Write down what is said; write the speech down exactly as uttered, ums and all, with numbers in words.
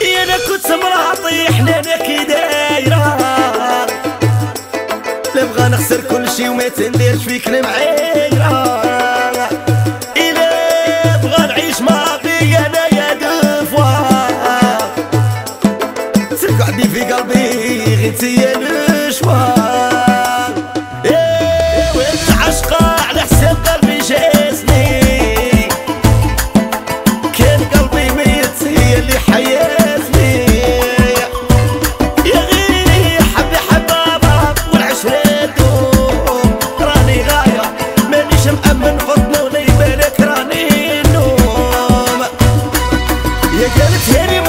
يا انا كنت مراطي حنانه كي دايره، نبغى نخسر كل شي وما تنديرش فيك المعايره. إلا بغى نعيش ما بي انا يا دفوه، تقعدي في قلبي غير انتي يا نشوه. ايه وانت عشقه على حساب قلبي جاسني، كان قلبي ميت هي اللي حياتني. يا غيري حبي حبابك والعشرة دوم، راني غاية مانيش مأمن حضنه ولا يبالك راني نوم. يا قالت هاني